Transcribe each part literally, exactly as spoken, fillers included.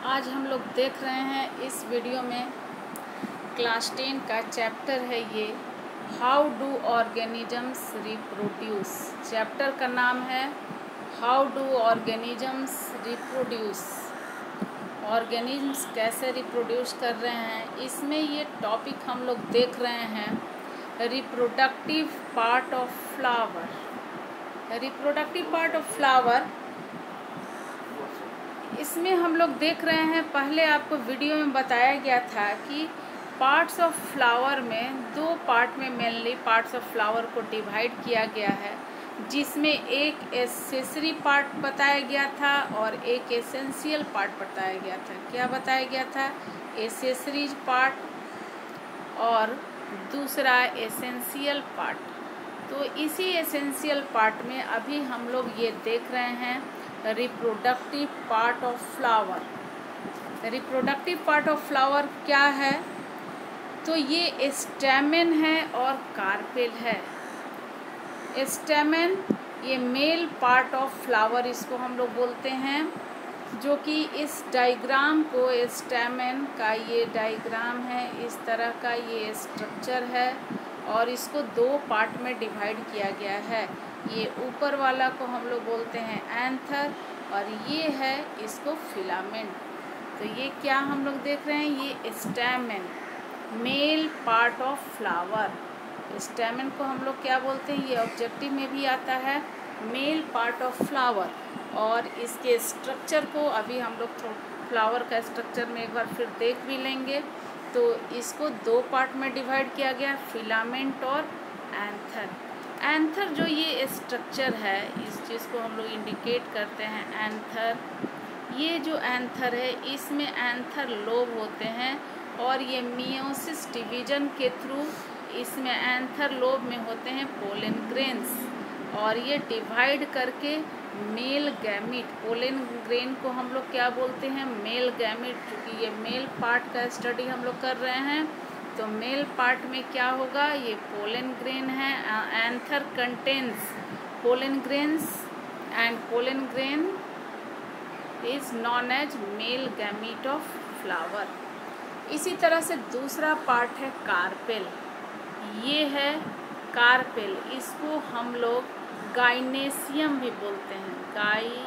आज हम लोग देख रहे हैं इस वीडियो में क्लास टेन का चैप्टर है ये how do organisms reproduce. Chapter का नाम है how do organisms reproduce. Organisms कैसे रिप्रोड्यूस कर रहे हैं, इसमें ये टॉपिक हम लोग देख रहे हैं reproductive part of flower. Reproductive part of flower इसमें हम लोग देख रहे हैं, पहले आपको वीडियो में बताया गया था कि पार्ट्स ऑफ फ्लावर में दो पार्ट में मेनली पार्ट्स ऑफ फ्लावर को डिवाइड किया गया है, जिसमें एक एसेसरी पार्ट बताया गया था और एक एसेंशियल पार्ट बताया गया था। क्या बताया गया था? एसेसरी पार्ट और दूसरा एसेंशियल पार्ट। तो इसी एसेंशियल पार्ट में अभी हम लोग ये देख रहे हैं reproductive part of flower. Reproductive part of flower क्या है? तो ये स्टेमेन है और कार्पेल है। स्टेमेन ये मेल पार्ट ऑफ फ्लावर इसको हम लोग बोलते हैं, जो कि इस डायग्राम को स्टेमेन का ये डायग्राम है, इस तरह का ये स्ट्रक्चर है और इसको दो पार्ट में डिवाइड किया गया है। ये ऊपर वाला को हम लोग बोलते हैं एंथर और ये है इसको फिलामेंट। तो ये क्या हम लोग देख रहे हैं, ये stamen male part of flower. Stamen को हम लोग क्या बोलते हैं, ये ऑब्जेक्टिव में भी आता है मेल पार्ट ऑफ फ्लावर। और इसके स्ट्रक्चर को अभी हम लोग फ्लावर का स्ट्रक्चर में एक बार फिर देख भी लेंगे। तो इसको दो पार्ट में डिवाइड किया गया, फिलामेंट और एंथर। एंथर जो ये स्ट्रक्चर है, इस चीज़ को हम लोग इंडिकेट करते हैं एंथर। ये जो एंथर है इसमें एंथर लोब होते हैं और ये मियोसिस डिवीजन के थ्रू इसमें एंथर लोब में होते हैं पोलन ग्रेन्स और ये डिवाइड करके मेल गैमीट, पोलन ग्रेन को हम लोग क्या बोलते हैं, मेल गैमीट। क्योंकि ये मेल पार्ट का स्टडी हम लोग कर रहे हैं, तो मेल पार्ट में क्या होगा, ये पोलन ग्रेन है। Anther contains pollen grains and pollen grain is known as male gamete of flower. इसी तरह से दूसरा पार्ट है कार्पेल। ये है कार्पेल, इसको हम लोग गाइनेशियम भी बोलते हैं। गाई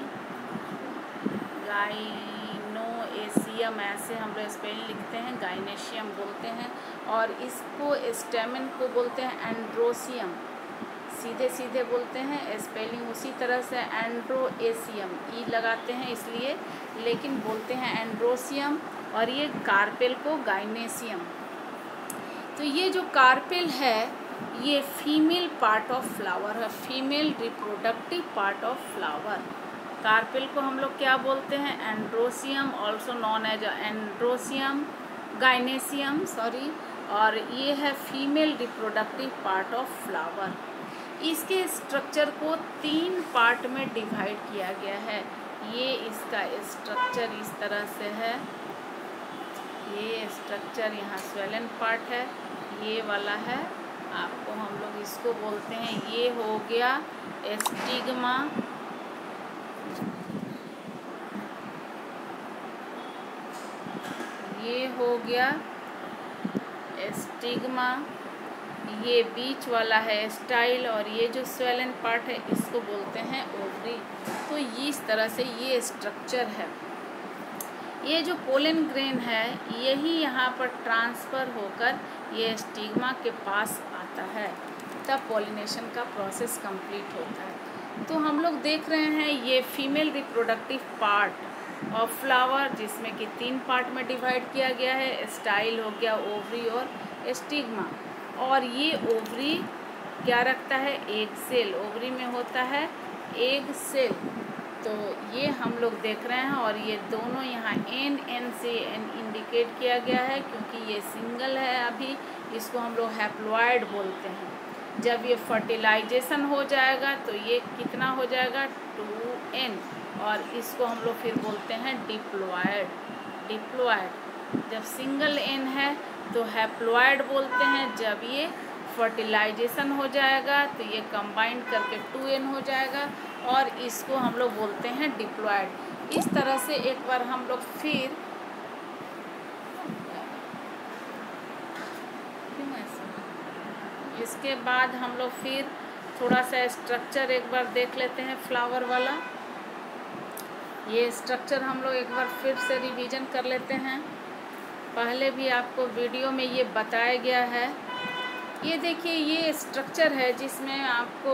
गाइनोएशियम ऐसे हम लोग स्पेलिंग लिखते हैं, गाइनेशियम बोलते हैं। और इसको स्टेमेन को बोलते हैं एंड्रोसियम, सीधे सीधे बोलते हैं, स्पेलिंग उसी तरह से एंड्रोएशियम ई लगाते हैं इसलिए, लेकिन बोलते हैं एंड्रोसियम। और ये कार्पेल को गाइनेशियम। तो ये जो कार्पेल है ये फीमेल पार्ट ऑफ फ्लावर है, female reproductive part of flower. Carpel को हम लोग क्या बोलते हैं, androecium, also known as androecium, gynoecium sorry. और ये है female reproductive part of flower. इसके स्ट्रक्चर को तीन पार्ट में डिवाइड किया गया है। ये इसका स्ट्रक्चर इस तरह से है, ये स्ट्रक्चर यहाँ स्वेलन पार्ट है, ये वाला है आपको हम लोग इसको बोलते हैं, ये हो गया स्टिग्मा, ये हो गया स्टिग्मा, ये बीच वाला है स्टाइल और ये जो स्वेलन पार्ट है इसको बोलते हैं ओवरी। तो इस तरह से ये स्ट्रक्चर है। ये जो पोलन ग्रेन है यही यहाँ पर ट्रांसफ़र होकर ये स्टिग्मा के पास आता है, तब पॉलिनेशन का प्रोसेस कंप्लीट होता है। तो हम लोग देख रहे हैं ये female reproductive part of flower, जिसमें कि तीन पार्ट में डिवाइड किया गया है, स्टाइल हो गया, ओवरी और स्टिग्मा। और ये ओवरी क्या रखता है, एग सेल। ओवरी में होता है एग सेल। तो ये हम लोग देख रहे हैं और ये दोनों यहाँ एन एन से एन इंडिकेट किया गया है, क्योंकि ये सिंगल है अभी, इसको हम लोग हैप्लॉइड बोलते हैं। जब ये फर्टिलाइजेशन हो जाएगा तो ये कितना हो जाएगा, टू एन, और इसको हम लोग फिर बोलते हैं डिप्लॉयड। डिप्लॉयड जब सिंगल एन है तो हैप्लॉइड बोलते हैं, जब ये फर्टिलाइजेशन हो जाएगा तो ये कंबाइंड करके टू एन हो जाएगा और इसको हम लोग बोलते हैं डिप्लॉयड। इस तरह से एक बार हम लोग फिर इसके बाद हम लोग फिर थोड़ा सा स्ट्रक्चर एक बार देख लेते हैं फ्लावर वाला। ये स्ट्रक्चर हम लोग एक बार फिर से रिवीजन कर लेते हैं। पहले भी आपको वीडियो में ये बताया गया है। ये देखिए ये स्ट्रक्चर है जिसमें आपको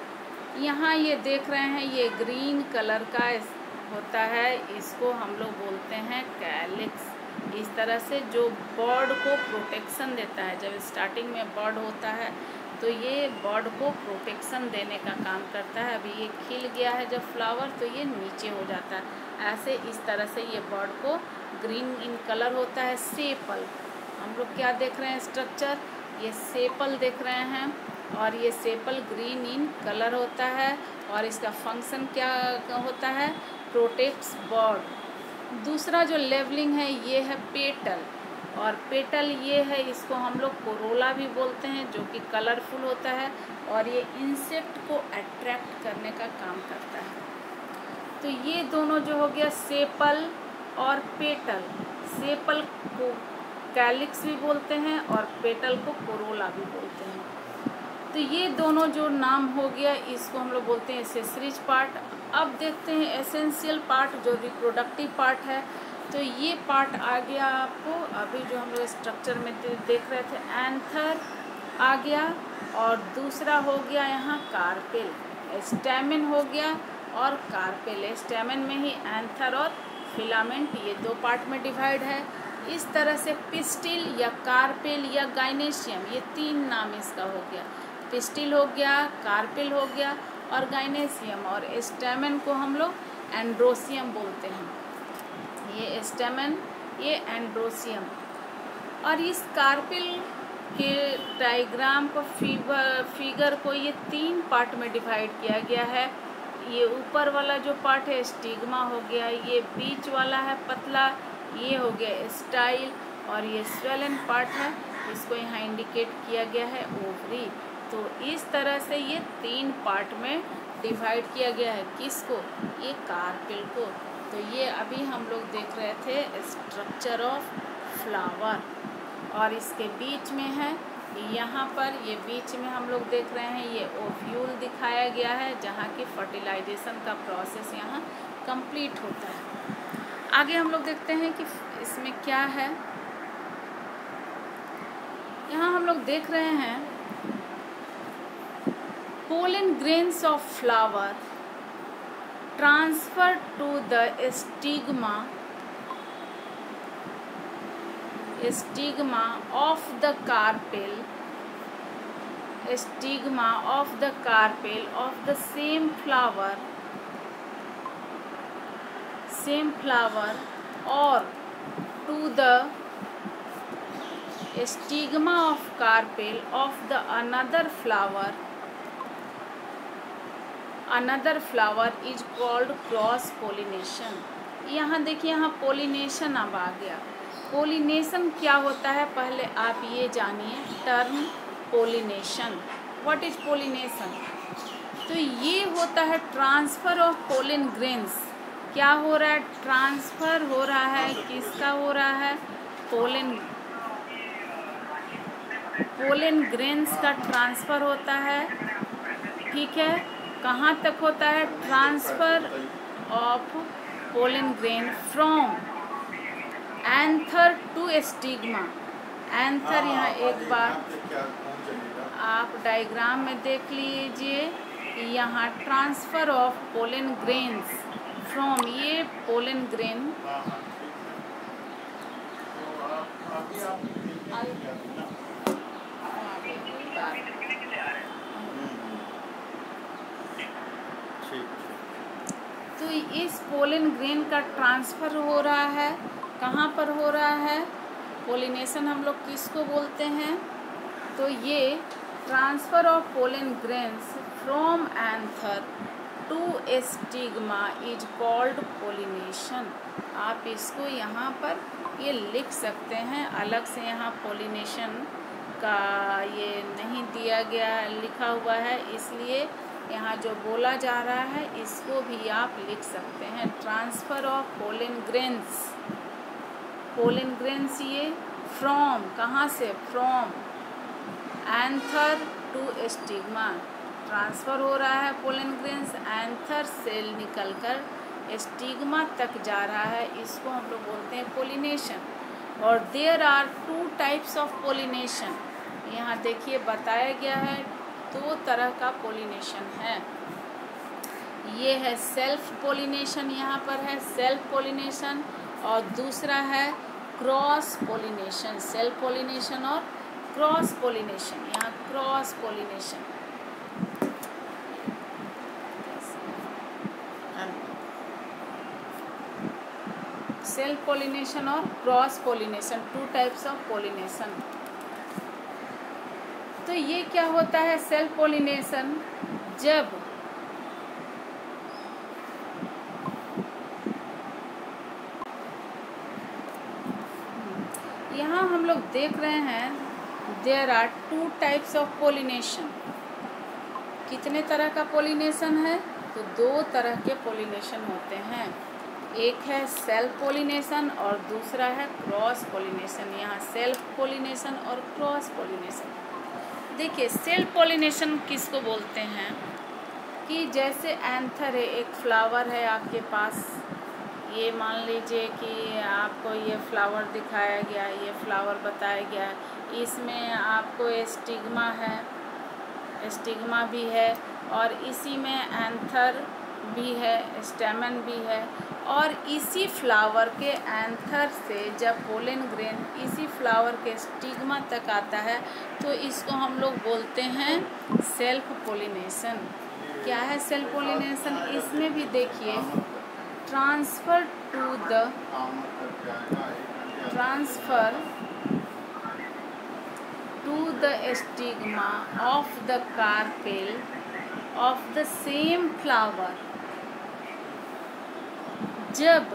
यहाँ ये देख रहे हैं ये ग्रीन कलर का होता है, इसको हम लोग बोलते हैं कैलिक्स। इस तरह से जो बर्ड को प्रोटेक्शन देता है, जब स्टार्टिंग में बर्ड होता है तो ये बर्ड को प्रोटेक्शन देने का काम करता है। अभी ये खिल गया है जब फ्लावर तो ये नीचे हो जाता है। ऐसे इस तरह से ये बर्ड को ग्रीन इन कलर होता है। सेपल हम लोग क्या देख रहे हैं स्ट्रक्चर, ये सेपल देख रहे हैं और ये सेपल ग्रीन इन कलर होता है और इसका फंक्शन क्या होता है, प्रोटेक्ट्स बर्ड। दूसरा जो लेवलिंग है ये है पेटल, और पेटल ये है इसको हम लोग कोरोला भी बोलते हैं, जो कि कलरफुल होता है और ये इंसेक्ट को अट्रैक्ट करने का काम करता है। तो ये दोनों जो हो गया सेपल और पेटल, सेपल को कैलिक्स भी बोलते हैं और पेटल को कोरोला भी बोलते हैं। तो ये दोनों जो नाम हो गया इसको हम लोग बोलते हैं एसेसरीज पार्ट। अब देखते हैं एसेंशियल पार्ट जो रिप्रोडक्टिव पार्ट है। तो ये पार्ट आ गया आपको, अभी जो हम लोग स्ट्रक्चर में देख रहे थे एंथर आ गया और दूसरा हो गया यहाँ कार्पेल, स्टैमेन हो गया और कार्पेल। स्टैमेन में ही एंथर और फिलामेंट ये दो पार्ट में डिवाइड है। इस तरह से पिस्टिल या कार्पेल या गाइनेशियम ये तीन नाम इसका हो गया। पिस्टिल हो गया, कार्पेल हो गया और गाइनेशियम, और स्टैमेन को हम लोग एंड्रोसियम बोलते हैं। ये स्टैमेन ये एंड्रोसियम। और इस कार्पेल के डायग्राम को फिगर फिगर को ये तीन पार्ट में डिवाइड किया गया है। ये ऊपर वाला जो पार्ट है स्टिग्मा हो गया, ये बीच वाला है पतला ये हो गया स्टाइल, और ये स्वेलन पार्ट है इसको यहाँ इंडिकेट किया गया है ओवरी। तो इस तरह से ये तीन पार्ट में डिवाइड किया गया है किसको, ये कार्पेल को। तो ये अभी हम लोग देख रहे थे स्ट्रक्चर ऑफ फ्लावर, और इसके बीच में है यहाँ पर, ये बीच में हम लोग देख रहे हैं ये ओव्यूल दिखाया गया है जहाँ की फर्टिलाइजेशन का प्रोसेस यहाँ कंप्लीट होता है। आगे हम लोग देखते हैं कि इसमें क्या है। यहाँ हम लोग देख रहे हैं pollen grains of flower transfer to the stigma stigma of the carpel stigma of the carpel of the same flower same flower or to the stigma of carpel of the another flower another flower is called cross pollination. यहाँ देखिए यहाँ pollination अब आ गया। Pollination क्या होता है पहले आप ये जानिए term pollination. What is pollination? तो ये होता है ट्रांसफ़र ऑफ पोलन ग्रेन्स। क्या हो रहा है? ट्रांसफ़र हो रहा है। किसका हो रहा है? पोलन पोलन ग्रेन्स का ट्रांसफ़र होता है। ठीक है, कहाँ तक होता है? Transfer of pollen grain from anther to stigma. Anther यहाँ एक बार आप डायग्राम में देख लीजिए, यहाँ transfer of pollen grains from, ये पोलन ग्रेन तो इस पोलन ग्रेन का ट्रांसफ़र हो रहा है। कहाँ पर हो रहा है? पोलिनेशन हम लोग किसको बोलते हैं? तो ये transfer of pollen grains from anther to stigma is called pollination. आप इसको यहाँ पर ये लिख सकते हैं। अलग से यहाँ पोलिनेशन का ये नहीं दिया गया लिखा हुआ है, इसलिए यहाँ जो बोला जा रहा है इसको भी आप लिख सकते हैं। Transfer of pollen grains, pollen grains ये फ्रॉम, कहाँ से, from anther to stigma, transfer हो रहा है पोलन ग्रेन्स, एंथर से निकलकर स्टिग्मा तक जा रहा है, इसको हम लोग बोलते हैं पोलिनेशन। और there are two types of pollination, यहाँ देखिए बताया गया है दो तरह का पोलिनेशन है। ये है सेल्फ पोलिनेशन, यहाँ पर है सेल्फ पोलिनेशन, और दूसरा है क्रॉस पोलिनेशन। सेल्फ पोलिनेशन और क्रॉस पोलिनेशन, यहाँ क्रॉस पोलिनेशन। सेल्फ पोलिनेशन और cross pollination, two types of pollination. तो ये क्या होता है सेल्फ पोलिनेशन, जब यहाँ हम लोग देख रहे हैं there are two types of pollination. कितने तरह का पोलिनेशन है, तो दो तरह के पोलिनेशन होते हैं, एक है सेल्फ पोलिनेशन और दूसरा है क्रॉस पोलिनेशन। यहाँ सेल्फ पोलिनेशन और क्रॉस पोलिनेशन। देखिए सेल्फ पोलिनेशन किसको बोलते हैं, कि जैसे एंथर है, एक फ्लावर है आपके पास, ये मान लीजिए कि आपको ये फ्लावर दिखाया गया, ये फ्लावर बताया गया, इसमें आपको स्टिग्मा है, स्टिग्मा भी है, और इसी में एंथर भी है, स्टेमन भी है, और इसी फ्लावर के एंथर से जब पोलन ग्रेन इसी फ्लावर के स्टिग्मा तक आता है तो इसको हम लोग बोलते हैं सेल्फ पोलिनेशन। क्या है सेल्फ पोलिनेशन, इसमें भी देखिए transfer to the transfer to the stigma of the carpel of the same flower. जब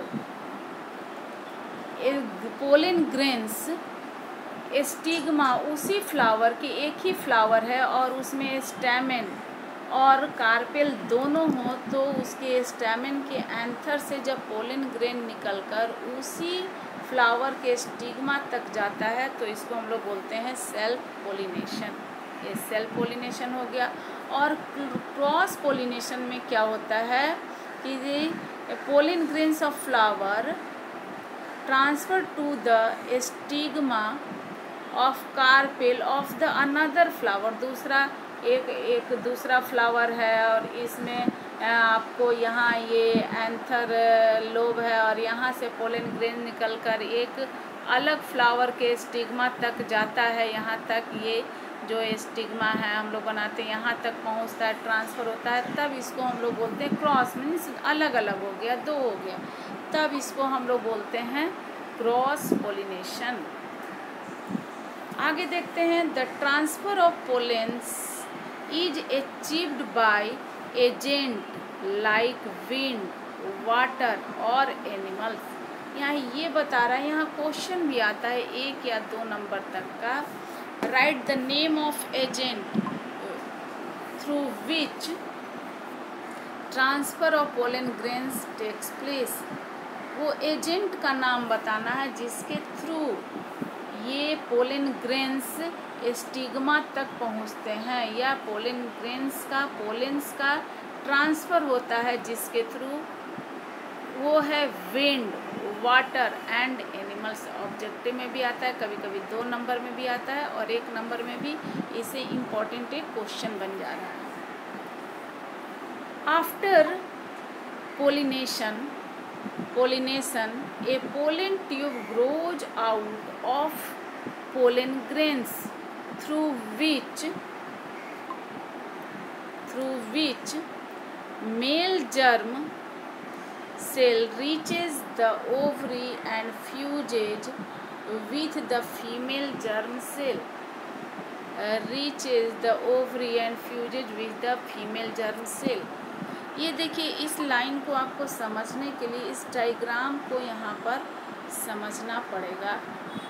पोलन ग्रेन्स स्टिग्मा उसी फ्लावर के, एक ही फ्लावर है और उसमें स्टेमेन और कार्पेल दोनों हो, तो उसके स्टेमेन के एंथर से जब पोलन ग्रेन निकलकर उसी फ्लावर के स्टिग्मा तक जाता है तो इसको हम लोग बोलते हैं सेल्फ पोलिनेशन। ये सेल्फ पोलिनेशन हो गया। और क्रॉस पोलिनेशन में क्या होता है कि pollen grains of flower transfer to the stigma of carpel of the another flower. दूसरा एक एक दूसरा फ्लावर है और इसमें आपको यहाँ ये एंथर लोब है और यहाँ से पोलन ग्रेन निकलकर एक अलग फ्लावर के स्टिग्मा तक जाता है। यहाँ तक ये जो स्टिग्मा है हम लोग बनाते हैं, यहाँ तक पहुँचता है, ट्रांसफ़र होता है, तब इसको हम लोग बोलते हैं क्रॉस, मीन्स अलग अलग हो गया, दो हो गया, तब इसको हम लोग बोलते हैं क्रॉस पोलिनेशन। आगे देखते हैं the transfer of pollens is achieved by agent like wind, water और एनिमल्स। यहाँ ये बता रहा है, यहाँ क्वेश्चन भी आता है एक या दो नंबर तक का। Write the name of agent through which transfer of pollen grains takes place. वो एजेंट का नाम बताना है जिसके थ्रू ये पोलन ग्रेन्स स्टिग्मा तक पहुँचते हैं, या पोलन ग्रेन्स का पोलेंस का ट्रांसफ़र होता है जिसके थ्रू, वो है wind, water and animals. Objective में भी आता है, कभी कभी दो नंबर में भी आता है और एक नंबर में भी। इसे इम्पॉर्टेंट एक क्वेश्चन बन जा रहा है। After pollination pollination a pollen tube grows out of pollen grains through which through which male germ cell reaches the ovary and fuses with the female germ cell uh, reaches the ovary and fuses with the female germ cell। ये देखिए, इस line को आपको समझने के लिए इस diagram को यहाँ पर समझना पड़ेगा।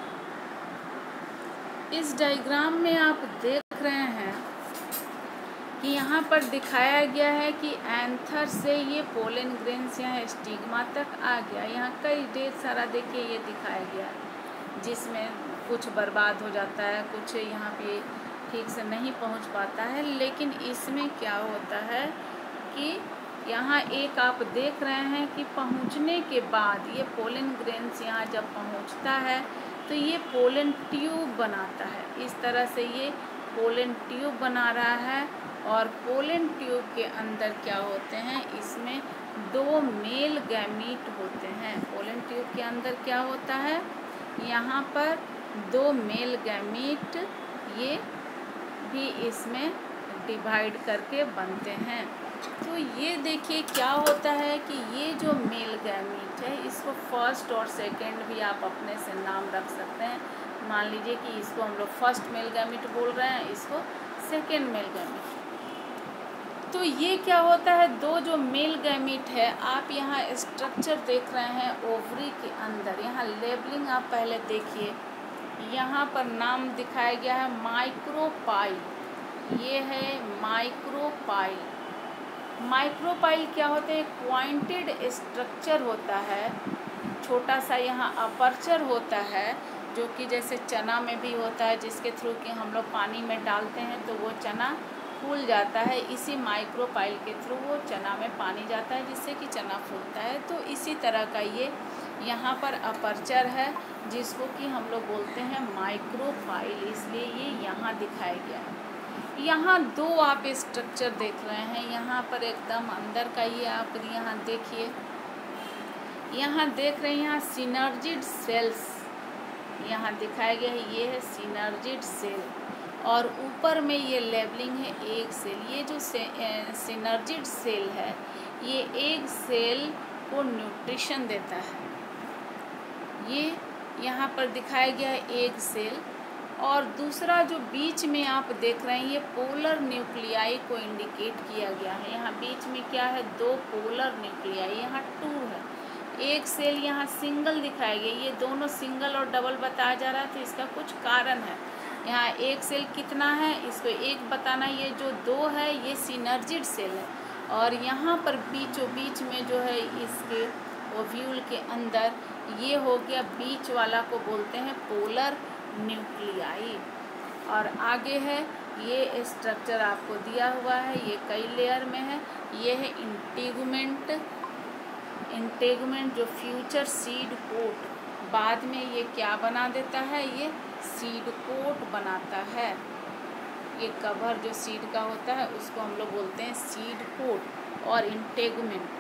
इस डायग्राम में आप देख रहे हैं कि यहाँ पर दिखाया गया है कि एंथर से ये पोलन ग्रेन्स यहाँ स्टिग्मा तक आ गया। यहाँ कई ढेर सारा देखिए ये दिखाया गया है, जिसमें कुछ बर्बाद हो जाता है, कुछ यहाँ पे ठीक से नहीं पहुँच पाता है। लेकिन इसमें क्या होता है कि यहाँ एक आप देख रहे हैं कि पहुँचने के बाद ये पोलन ग्रेन्स यहाँ जब पहुँचता है तो ये पोलन ट्यूब बनाता है। इस तरह से ये पोलन ट्यूब बना रहा है और पोलन ट्यूब के अंदर क्या होते हैं, इसमें दो मेल गैमीट होते हैं। पोलन ट्यूब के अंदर क्या होता है, यहाँ पर दो मेल गैमीट ये भी इसमें डिवाइड करके बनते हैं। तो ये देखिए क्या होता है कि ये जो मेल गैमीट है इसको फर्स्ट और सेकंड भी आप अपने से नाम रख सकते हैं। मान लीजिए कि इसको हम लोग फर्स्ट मेल गैमीट बोल रहे हैं, इसको सेकंड मेल गैमीट। तो ये क्या होता है, दो जो मेल गैमीट है, आप यहाँ स्ट्रक्चर देख रहे हैं ओवरी के अंदर। यहाँ लेबलिंग आप पहले देखिए, यहाँ पर नाम दिखाया गया है माइक्रोपाइल। ये है माइक्रोपाइल। माइक्रोपाइल क्या होते हैं, पॉइंटेड स्ट्रक्चर होता है, छोटा सा यहाँ अपर्चर होता है, जो कि जैसे चना में भी होता है, जिसके थ्रू कि हम लोग पानी में डालते हैं तो वो चना फूल जाता है। इसी माइक्रोपाइल के थ्रू वो चना में पानी जाता है, जिससे कि चना फूलता है। तो इसी तरह का ये यहाँ पर अपर्चर है, जिसको कि हम लोग बोलते हैं माइक्रोपाइल, इसलिए ये यहाँ दिखाया गया है। यहाँ दो आप स्ट्रक्चर देख रहे हैं, यहाँ पर एकदम अंदर का ये आप यहाँ देखिए, यहाँ देख रहे हैं यहाँ सिनर्जिड सेल्स यहाँ दिखाया गया है। ये है सिनर्जिड सेल और ऊपर में ये लेबलिंग है एग सेल। ये जो सिनर्जिड सेल है ये एग सेल को न्यूट्रिशन देता है। ये यहाँ पर दिखाया गया है एग सेल। और दूसरा जो बीच में आप देख रहे हैं ये पोलर न्यूक्लियाई को इंडिकेट किया गया है। यहाँ बीच में क्या है, दो पोलर न्यूक्लियाई, यहाँ टू है। एक सेल यहाँ सिंगल दिखाया गया, ये दोनों सिंगल और डबल बताया जा रहा है, तो इसका कुछ कारण है। यहाँ एक सेल कितना है इसको एक बताना, ये जो दो है ये सिनर्जिड सेल है। और यहाँ पर बीचों बीच में जो है इसके ओव्यूल के अंदर ये हो गया, बीच वाला को बोलते हैं पोलर न्यूक्लियाई। और आगे है ये स्ट्रक्चर आपको दिया हुआ है, ये कई लेयर में है। ये है इंटेगुमेंट। इंटेगुमेंट जो फ्यूचर सीड कोट, बाद में ये क्या बना देता है, ये सीड कोट बनाता है। ये कवर जो सीड का होता है उसको हम लोग बोलते हैं सीड कोट और इंटेगुमेंट।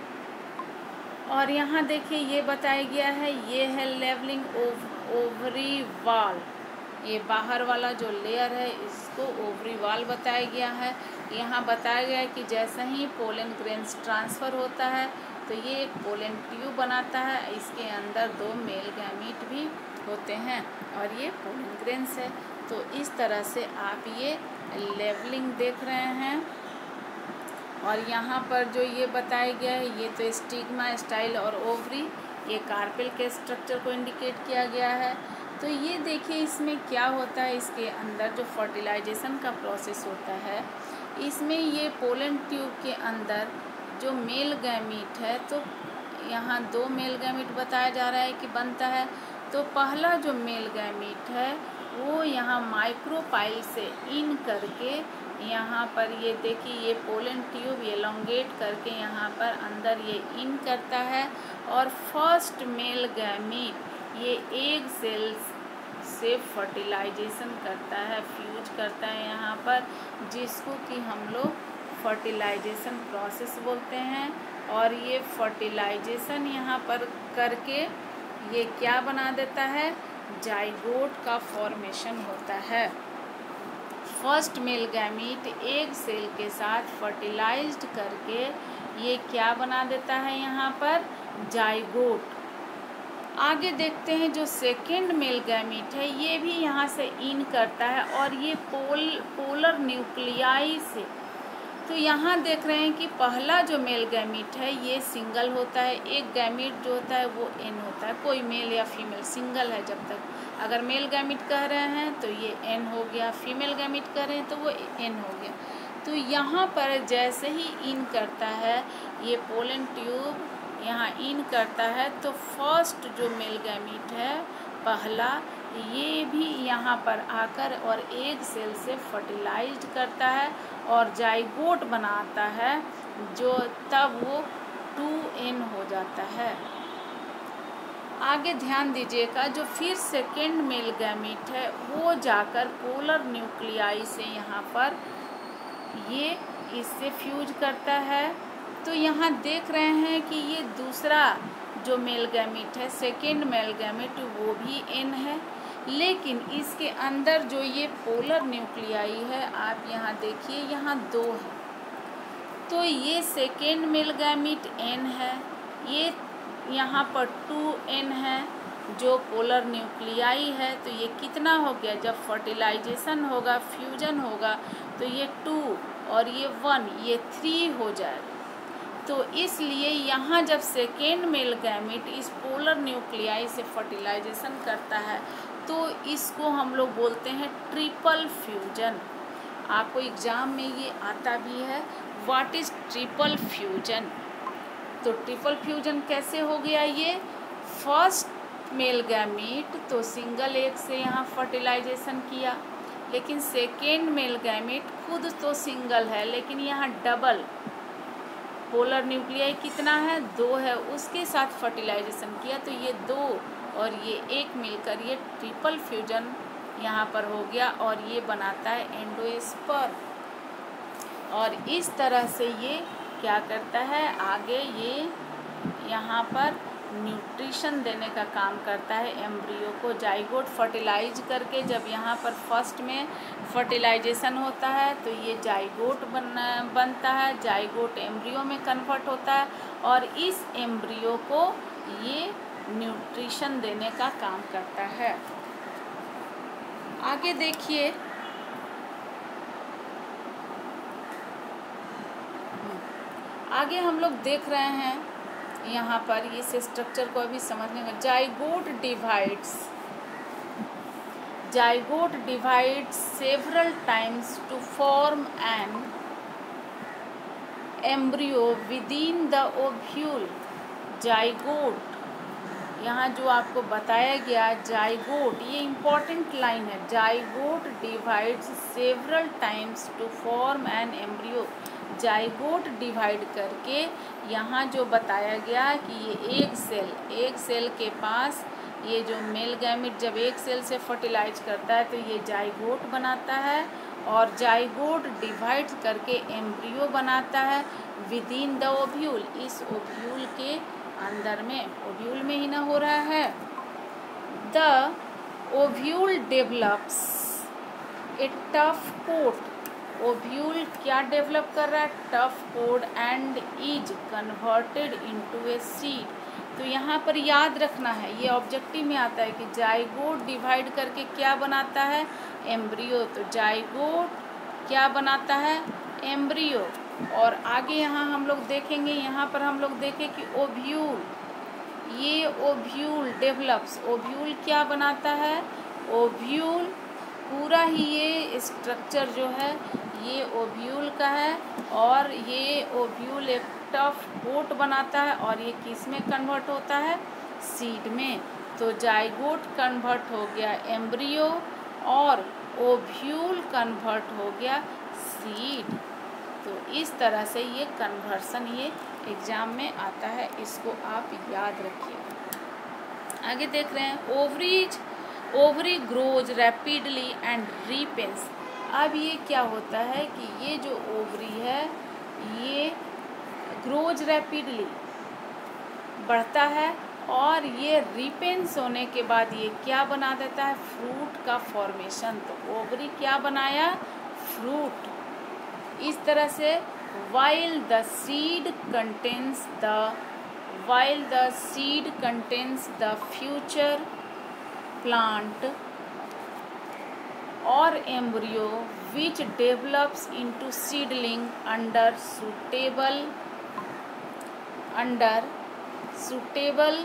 और यहाँ देखिए ये बताया गया है, ये है लेवलिंग ओव ओवरी वाल। ये बाहर वाला जो लेयर है इसको ओवरी वाल बताया गया है। यहाँ बताया गया है कि जैसे ही पोलन ग्रेन्स ट्रांसफ़र होता है तो ये एक पोलन ट्यूब बनाता है, इसके अंदर दो मेल गैमीट भी होते हैं और ये पोलन ग्रेन्स है। तो इस तरह से आप ये लेवलिंग देख रहे हैं। और यहाँ पर जो ये बताया गया है ये तो स्टिग्मा, स्टाइल और ओवरी, ये कार्पेल के स्ट्रक्चर को इंडिकेट किया गया है। तो ये देखिए इसमें क्या होता है, इसके अंदर जो फर्टिलाइजेशन का प्रोसेस होता है, इसमें ये पोलन ट्यूब के अंदर जो मेल गैमीट है, तो यहाँ दो मेल गैमीट बताया जा रहा है कि बनता है। तो पहला जो मेल गैमीट है वो यहाँ माइक्रोपाइल से इन करके यहाँ पर ये देखिए ये पोलन ट्यूब एलोंगेट करके यहाँ पर अंदर ये इन करता है और फर्स्ट मेल गैमीट ये एग सेल्स से फर्टिलाइजेशन करता है, फ्यूज करता है यहाँ पर, जिसको कि हम लोग फर्टिलाइजेशन प्रोसेस बोलते हैं। और ये फर्टिलाइजेशन यहाँ पर करके ये क्या बना देता है, जाइगोट का फॉर्मेशन होता है। First male gamete egg cell के साथ फर्टिलाइज्ड करके ये क्या बना देता है, यहाँ पर जाइगोट। आगे देखते हैं जो सेकेंड मेल गैमीट है ये भी यहाँ से इन करता है और ये पोल पोलर न्यूक्लियाई से। तो यहाँ देख रहे हैं कि पहला जो मेल गैमीट है ये सिंगल होता है, एक गैमीट जो होता है वो एन होता है, कोई मेल या फीमेल सिंगल है जब तक। अगर मेल गैमीट कह रहे हैं तो ये एन हो गया, फीमेल गैमीट कह रहे हैं तो वो एन हो गया। तो यहाँ पर जैसे ही इन करता है ये पोलन ट्यूब, यहाँ इन करता है तो फर्स्ट जो मेल गैमीट है पहला, ये भी यहाँ पर आकर और एग सेल से फर्टिलाइज्ड करता है और जाइगोट बनाता है, जो तब वो टू एन हो जाता है। आगे ध्यान दीजिएगा, जो फिर सेकेंड मेल गैमीट है वो जाकर पोलर न्यूक्लियाई से यहाँ पर ये इससे फ्यूज करता है। तो यहाँ देख रहे हैं कि ये दूसरा जो मेल गैमीट है, सेकेंड मेल गैमीट, वो भी एन है, लेकिन इसके अंदर जो ये पोलर न्यूक्लियाई है, आप यहाँ देखिए यहाँ दो है, तो ये सेकेंड मेल गैमीट एन है, ये यहाँ पर टू एन है जो पोलर न्यूक्लियाई है। तो ये कितना हो गया, जब फर्टिलाइजेशन होगा, फ्यूजन होगा, तो ये टू और ये वन, ये थ्री हो जाएगा। तो इसलिए यहाँ जब सेकेंड मेल गैमीट इस पोलर न्यूक्लियाई से फर्टिलाइजेशन करता है तो इसको हम लोग बोलते हैं ट्रिपल फ्यूजन। आपको एग्जाम में ये आता भी है, व्हाट इज ट्रिपल फ्यूजन। तो ट्रिपल फ्यूजन कैसे हो गया, ये फर्स्ट मेल गैमीट तो सिंगल एग से यहाँ फर्टिलाइजेशन किया, लेकिन सेकेंड मेल गैमीट खुद तो सिंगल है लेकिन यहाँ डबल पोलर न्यूक्लियाई कितना है, दो है, उसके साथ फर्टिलाइजेशन किया, तो ये दो और ये एक मिलकर ये ट्रिपल फ्यूजन यहाँ पर हो गया और ये बनाता है एंडोस्पर्म। और इस तरह से ये क्या करता है, आगे ये यहाँ पर न्यूट्रिशन देने का काम करता है एम्ब्रियो को। जाइगोट फर्टिलाइज करके जब यहाँ पर फर्स्ट में फर्टिलाइजेशन होता है तो ये जाइगोट बन बनता है, जाइगोट एम्ब्रियो में कन्वर्ट होता है और इस एम्ब्रियो को ये न्यूट्रिशन देने का काम करता है। आगे देखिए, आगे हम लोग देख रहे हैं यहाँ पर इस स्ट्रक्चर को अभी समझने का। Zygote divides zygote divides several times to form an embryo within the ovule. Zygote, यहाँ जो आपको बताया गया जाइगोट, ये इम्पॉर्टेंट लाइन है, zygote divides several times to form an embryo. Zygote divide करके यहाँ जो बताया गया कि ये एक सेल एक सेल के पास ये जो मेल गैमीट जब एक सेल से फर्टिलाइज करता है तो ये जाइगोट बनाता है और जाइगोट डिवाइड करके एम्ब्रियो बनाता है विदिन द ओव्यूल। इस ओव्यूल के अंदर में, ओव्यूल में ही ना हो रहा है। The ovule develops a tough coat. Ovule क्या डेवलप कर रहा है, tough coat and is converted into a seed. तो यहाँ पर याद रखना है, ये ऑब्जेक्टिव में आता है कि जाइगोट डिवाइड करके क्या बनाता है, एम्ब्रियो। तो जाइगोट क्या बनाता है, एम्ब्रियो। और आगे यहाँ हम लोग देखेंगे, यहाँ पर हम लोग देखें कि ओव्यूल, ये ओव्यूल डेवलप्स, ओव्यूल क्या बनाता है, ओव्यूल पूरा ही ये स्ट्रक्चर जो है ये ओव्यूल का है और ये ओव्यूल एक टफ कोट बनाता है और ये किस में कन्वर्ट होता है, सीड में। तो जाइगोट कन्वर्ट हो गया एम्ब्रियो और ओव्यूल कन्वर्ट हो गया सीड। तो इस तरह से ये कन्वर्सन ये एग्जाम में आता है, इसको आप याद रखिए। आगे देख रहे हैं, ovaries ovary grows rapidly and ripens. अब ये क्या होता है कि ये जो ओवरी है ये ग्रोज रैपिडली बढ़ता है और ये रिपेंस होने के बाद ये क्या बना देता है, फ्रूट का फॉर्मेशन। तो ओवरी क्या बनाया, फ्रूट। इस तरह से while the seed contains the while the seed contains the future plant or embryo which develops into seedling under suitable under suitable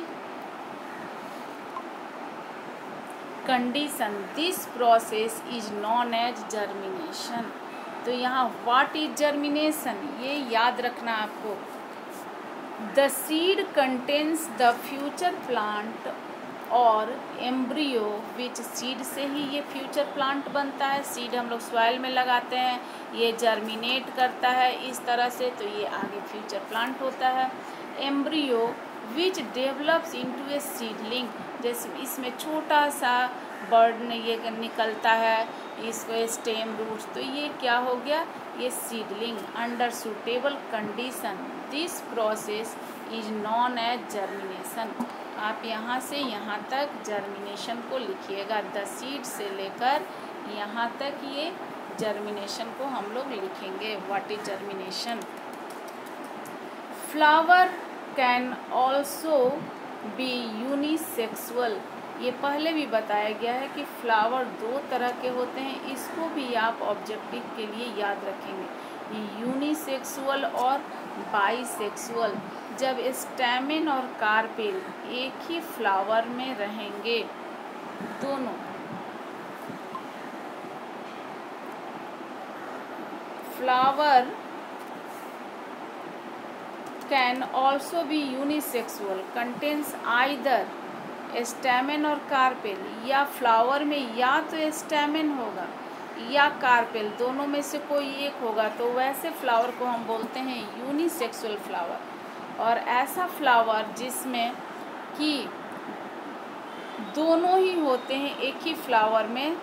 condition. This process is known as germination. तो यहाँ what is germination, ये याद रखना आपको। The seed contains the future plant और embryo which, seed से ही ये फ्यूचर प्लांट बनता है। सीड हम लोग सॉइल में लगाते हैं, ये जर्मिनेट करता है इस तरह से, तो ये आगे फ्यूचर प्लांट होता है। Embryo which develops into a seedling, जैसे इसमें छोटा सा बर्ड ने ये निकलता है, इसको स्टेम रूट्स, तो ये क्या हो गया, ये seedling under suitable condition. This process is known as germination. आप यहाँ से यहाँ तक जर्मिनेशन को लिखिएगा, द सीड से लेकर यहाँ तक ये जर्मिनेशन को हम लोग लिखेंगे। What is germination. Flower can also be unisexual, ये पहले भी बताया गया है कि फ्लावर दो तरह के होते हैं, इसको भी आप ऑब्जेक्टिव के लिए याद रखेंगे, यूनिसेक्सुअल और बाईसेक्सुअल। जब स्टैमेन और कार्पेल एक ही फ्लावर में रहेंगे, दोनों flower can also be unisexual contains either stamen और कार्पेल, या फ्लावर में या तो स्टैमेन होगा या कार्पेल, दोनों में से कोई एक होगा, तो वैसे फ्लावर को हम बोलते हैं यूनिसेक्सुअल फ्लावर। और ऐसा फ्लावर जिसमें कि दोनों ही होते हैं एक ही फ्लावर में,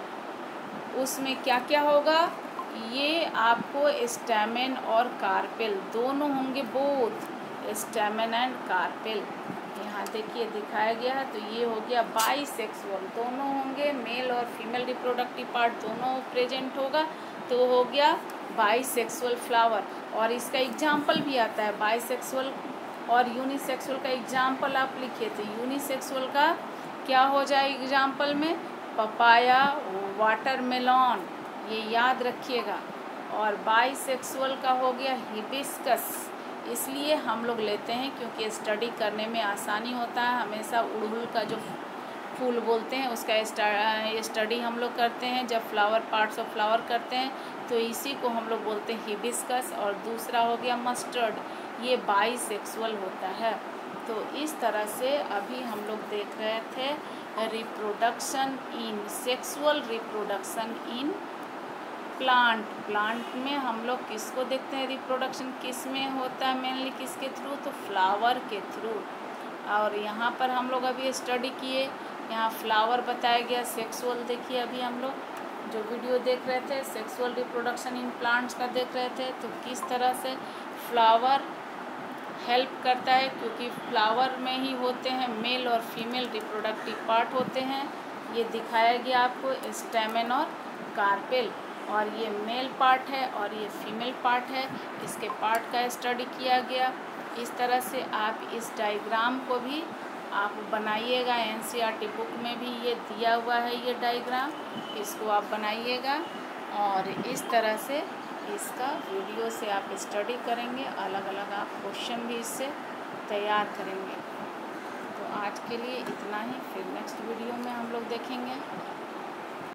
उसमें क्या क्या होगा, ये आपको स्टैमेन और कार्पेल दोनों होंगे, बोथ स्टैमेन एंड कार्पेल। यहाँ देखिए दिखाया गया है, तो ये हो गया बाईसेक्सुअल, दोनों होंगे, मेल और फीमेल रिप्रोडक्टिव पार्ट दोनों प्रेजेंट होगा, तो हो गया बाईसेक्सुअल फ्लावर। और इसका एग्जाम्पल भी आता है, बाईसेक्सुअल और यूनिसेक्सुअल का एग्जाम्पल आप लिखिए, तो यूनिसेक्सुअल का क्या हो जाए एग्जाम्पल में, पपाया, वाटरमेलॉन, ये याद रखिएगा। और बाईसेक्सुअल का हो गया हिबिस्कस, इसलिए हम लोग लेते हैं क्योंकि स्टडी करने में आसानी होता है। हमेशा अड़हुल का जो फूल बोलते हैं उसका स्टडी हम लोग करते हैं, जब फ्लावर पार्ट्स ऑफ फ्लावर करते हैं, तो इसी को हम लोग बोलते हैं हिबिस्कस। और दूसरा हो गया मस्टर्ड, ये बाईसेक्सुअल होता है। तो इस तरह से अभी हम लोग देख रहे थे reproduction in, sexual reproduction in plant. Plant में हम लोग किसको देखते हैं, रिप्रोडक्शन किस में होता है, मेनली किसके थ्रू, तो फ्लावर के थ्रू। और यहाँ पर हम लोग अभी स्टडी किए, यहाँ फ्लावर बताया गया, सेक्सुअल देखिए अभी हम लोग जो वीडियो देख रहे थे सेक्सुअल रिप्रोडक्शन इन प्लांट्स का देख रहे थे, तो किस तरह से फ्लावर हेल्प करता है, क्योंकि फ्लावर में ही होते हैं मेल और फीमेल रिप्रोडक्टिव पार्ट होते हैं। ये दिखाया गया आपको स्टैमेन और कार्पेल, और ये मेल पार्ट है और ये फीमेल पार्ट है, इसके पार्ट का स्टडी किया गया। इस तरह से आप इस डायग्राम को भी आप बनाइएगा, एनसीईआरटी बुक में भी ये दिया हुआ है ये डायग्राम, इसको आप बनाइएगा और इस तरह से इसका वीडियो से आप स्टडी करेंगे, अलग अलग आप क्वेश्चन भी इससे तैयार करेंगे। तो आज के लिए इतना ही, फिर नेक्स्ट वीडियो में हम लोग देखेंगे।